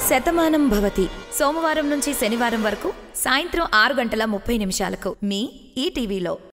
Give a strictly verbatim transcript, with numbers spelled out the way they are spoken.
శతమానం భవతి సోమవారం నుంచి శనివారం వరకు సాయంత్రం ఆరు గంటల ముప్పై నిమిషాలకు మీ ఈటీవీలో.